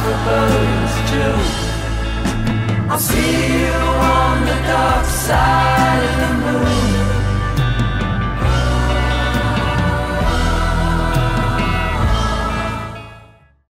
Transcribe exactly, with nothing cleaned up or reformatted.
for birds too. I'll see you on the dark side of the moon.